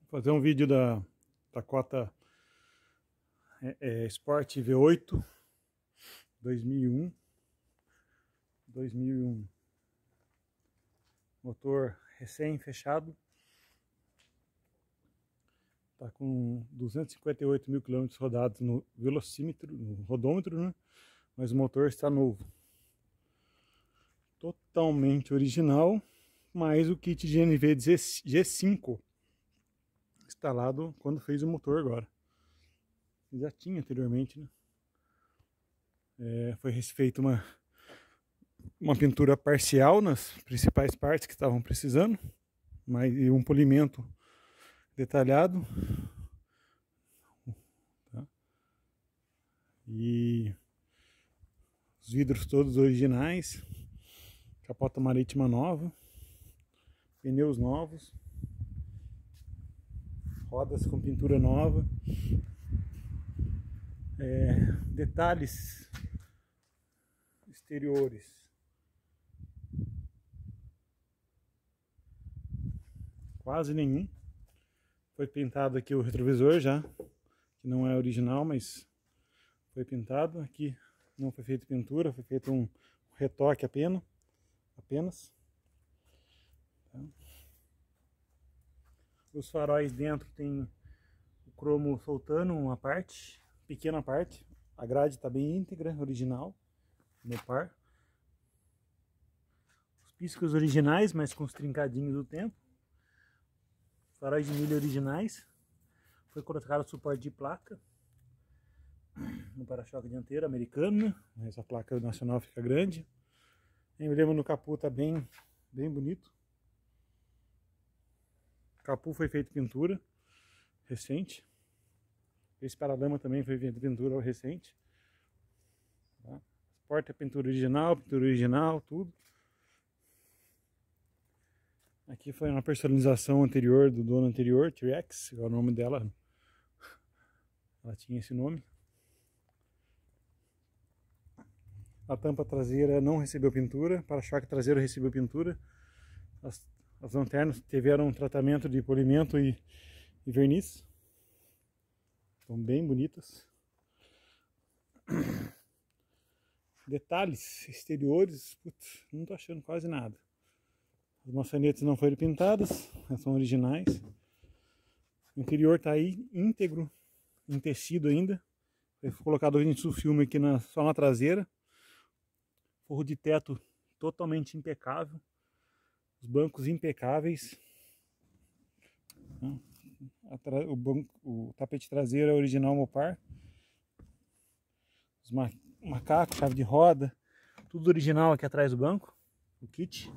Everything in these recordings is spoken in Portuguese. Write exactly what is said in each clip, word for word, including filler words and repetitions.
Fazer um vídeo da Dakota é, é, Sport V oito dois mil e um. dois mil e um. Motor recém fechado. Está com duzentos e cinquenta e oito mil quilômetros rodados no velocímetro, no rodômetro, né? Mas o motor está novo. Totalmente original, mas o kit de N V G cinco instalado quando fez o motor agora. Já tinha anteriormente, né? É, foi feita uma, uma pintura parcial nas principais partes que estavam precisando, mas e um polimento detalhado. Tá? E os vidros todos originais, capota marítima nova, pneus novos, rodas com pintura nova, é, detalhes exteriores quase nenhum. Foi pintado aqui o retrovisor já, que não é original, mas foi pintado. Aqui não foi feito pintura, foi feito um retoque apenas. apenas. Tá? Os faróis dentro tem o cromo soltando uma parte, pequena parte. A grade está bem íntegra, original, no par. Os piscos originais, mas com os trincadinhos do tempo. Faróis de milha originais. Foi colocado suporte de placa no para-choque dianteiro americano, né? Essa placa nacional fica grande. O emblema no capô tá bem, bem bonito. O capô foi feito pintura recente. Esse paralama também foi feito pintura recente. Tá? Porta é pintura original, pintura original, tudo. Aqui foi uma personalização anterior do dono anterior, T-Rex, é o nome dela. Ela tinha esse nome. A tampa traseira não recebeu pintura, para-choque traseiro recebeu pintura. As, as lanternas tiveram um tratamento de polimento e, e verniz. Estão bem bonitas. Detalhes exteriores, putz, não estou achando quase nada. As maçanetas não foram pintadas, elas são originais. O interior está aí íntegro, em tecido ainda. Foi colocado em sulfilme aqui na, só na traseira. Forro de teto totalmente impecável. Os bancos impecáveis. O, banco, o tapete traseiro é original Mopar. Os ma macacos, chave de roda. Tudo original aqui atrás do banco. O kit.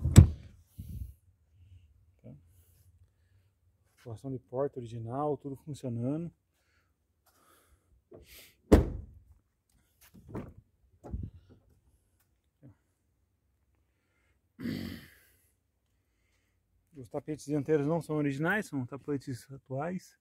Situação de porta original, tudo funcionando. Os tapetes dianteiros não são originais, são tapetes atuais.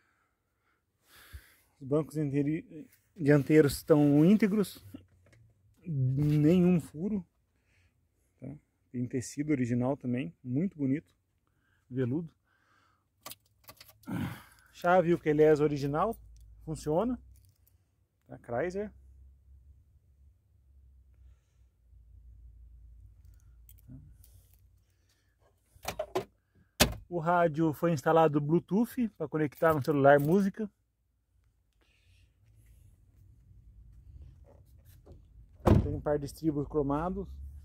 Os bancos dianteiros estão íntegros, nenhum furo. Tá? Tem tecido original também, muito bonito, veludo. Chave Ukelés original, funciona. Tá? Chrysler. O rádio foi instalado Bluetooth para conectar no celular música. Tem um par de estribos cromados.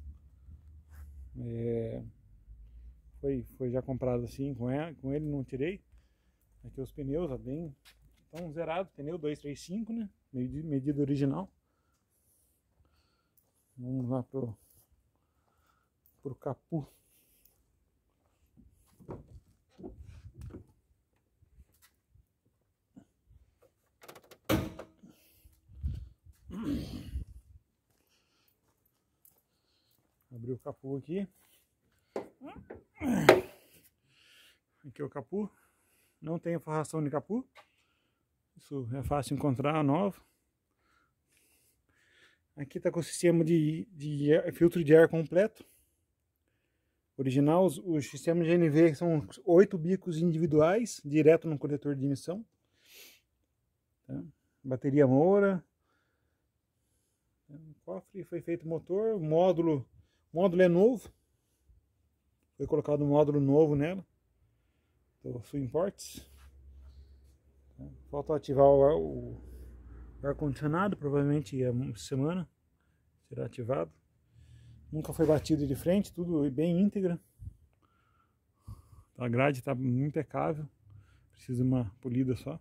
É... Foi, foi já comprado assim com ele, com ele não tirei. Aqui os pneus, ó, bem, estão zerados. Pneu dois três cinco, né? Medida original. Vamos lá pro, pro capô. Abrir o capô aqui. Aqui é o capô. Não tem forração de capô. Isso é fácil encontrar, nova. Aqui está com o sistema de, de ar, filtro de ar completo. original. Os, os sistemas G N V são oito bicos individuais, direto no coletor de emissão. Tá? Bateria Moura. O cofre foi feito motor, módulo, módulo é novo. Foi colocado um módulo novo nela. Do Sul Imports. Falta ativar o, o ar-condicionado, provavelmente essa semana será ativado. Nunca foi batido de frente, tudo bem íntegra. A grade está impecável, precisa de uma polida só.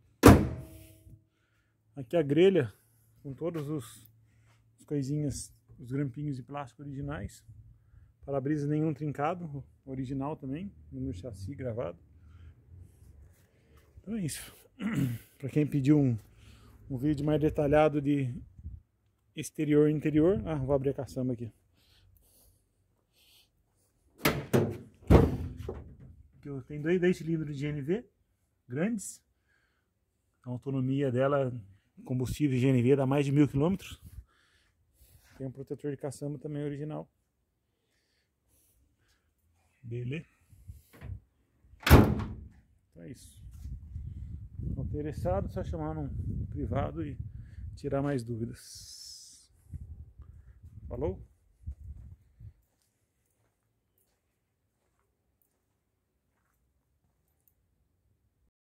Aqui a grelha com todos os, os coisinhas, os grampinhos de plástico originais. Para-brisa nenhum trincado, original também, no chassi gravado. Então é isso. Para quem pediu um, um vídeo mais detalhado de exterior e interior. Ah, vou abrir a caçamba aqui. Tem dois, dois cilindros de G N V grandes. A autonomia dela, combustível G N V, dá mais de mil quilômetros. Tem um protetor de caçamba também original. Beleza? Então é isso. Interessado, só chamar no privado e tirar mais dúvidas. Falou?